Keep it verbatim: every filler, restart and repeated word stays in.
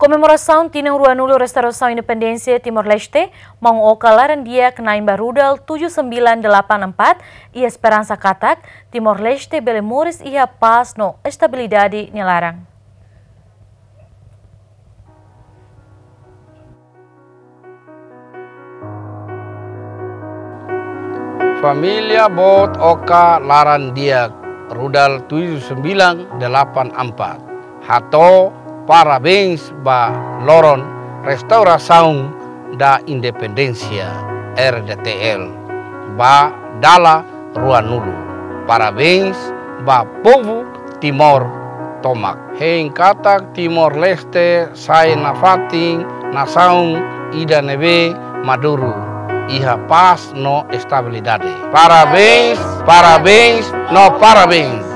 Comemoração Tinang Ruanulo Restauração Independência Timor-Leste, Mang Oka Larandia Kenaimba Rudal tujuh sembilan delapan empat e Esperança Katak, Timor-Leste Belemores e a paz no estabilidade nilarang. Familia Bot Oka Larandia Rudal tujuh sembilan delapan empat. Hato parabéns ba Loron Restauração da Independência R D T L ba Dala Ruanulo. Parabéns ba povo Timor Tomak. Hein katak Timor-Leste sai na fating nação ida neve Maduro. Iha paz no estabilidade. Parabéns, parabéns, no parabéns.